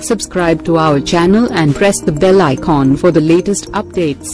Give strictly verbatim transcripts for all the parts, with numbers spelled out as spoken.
Subscribe to our channel and press the bell icon for the latest updates.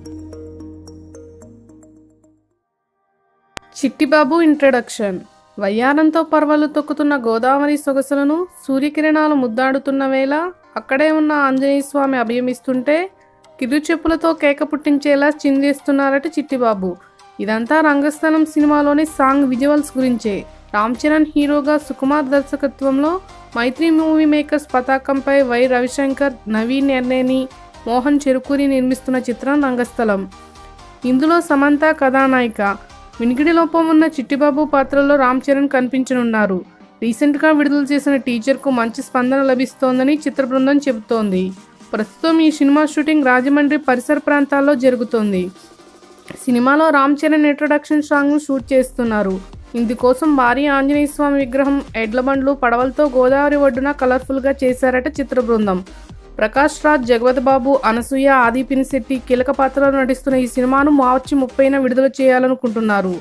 Chittibabu introduction. వయ్యారంతో పర్వలు తొక్కుతున్న గోదావరి సొగసులను సూర్యకిరణాలు ముద్దాడుతున్న వేళ అక్కడే ఉన్న ఆంజనేయ స్వామి అభయమిస్తుంటే కిరు చెప్పులతో కేక పుట్టించేలా చిందేస్తున్నారట చిట్టిబాబు. ఇదంతా రంగస్థలం సినిమాలోని సాంగ్ విజువల్స్ గురించే. రామ్ చరణ్ హీరోగా సుకుమార్ దర్శకత్వంలో మైత్రి మూవీ మేకర్స్ పతాకంపై వై రవిశంకర్, నవీన్ ఎర్నేని, మోహన్ చెరుకూరి నిర్మిస్తున్న చిత్రం రంగస్థలం. ఇందులో సమంత కథానాయిక. వినికిడి లోపం ఉన్న చిట్టిబాబు పాత్రలో రామ్ చరణ్ కనిపించనున్నారు. రీసెంట్గా విడుదల చేసిన టీజర్కు మంచి స్పందన లభిస్తోందని చిత్ర బృందం చెబుతోంది. ప్రస్తుతం ఈ సినిమా షూటింగ్ రాజమండ్రి పరిసర ప్రాంతాల్లో జరుగుతోంది. సినిమాలో రామ్ చరణ్ ఇంట్రడక్షన్ సాంగ్ను షూట్ చేస్తున్నారు. ఇందుకోసం భారీ ఆంజనేయ స్వామి విగ్రహం, ఎడ్ల బండ్లు, పడవలతో గోదావరి ఒడ్డున కలర్ఫుల్గా చేశారట చిత్ర బృందం. ప్రకాష్ రాజ్, జగపతి బాబు, అనసూయ, ఆది పినిశెట్టి కీలక పాత్రలో నటిస్తున్న ఈ సినిమాను మార్చి ముప్పైన విడుదల చేయాలనుకుంటున్నారు.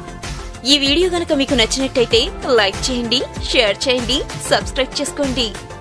ఈ వీడియో గనుక మీకు నచ్చినట్టయితే లైక్ చేయండి, షేర్ చేయండి, సబ్స్క్రైబ్ చేసుకోండి.